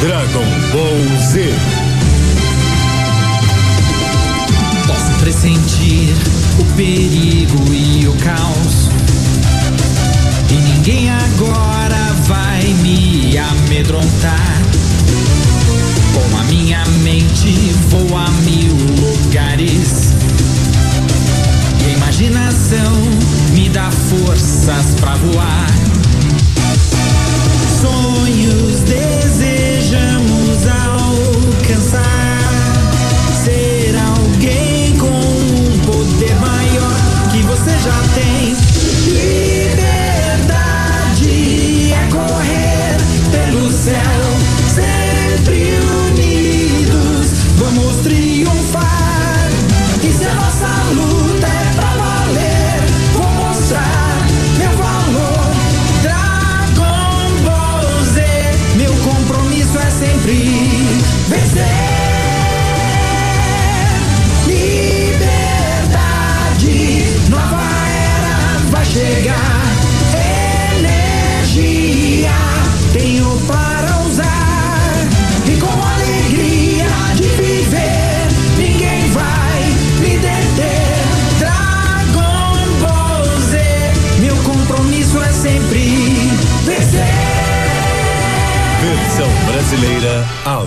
Dragon Ball Z. Posso pressentir o perigo e o caos, e ninguém agora vai me amedrontar. Com a minha mente vou a 1000 lugares, e a imaginação me dá forças pra voar. Sonhos desejamos alcançar, ser alguém com um poder maior que você já tem. Liberdade é correr pelo céu, sempre unidos vamos triunfar. E se a nossa luta é pra valer, vou mostrar meu valor. Dragon Ball Z, meu compromisso é sempre vencer. Liberdade, nova era vai chegar. Energia tenho para usar, e com alegria de viver ninguém vai me deter. Dragon Ball Z, meu compromisso é sempre vencer. Versão brasileira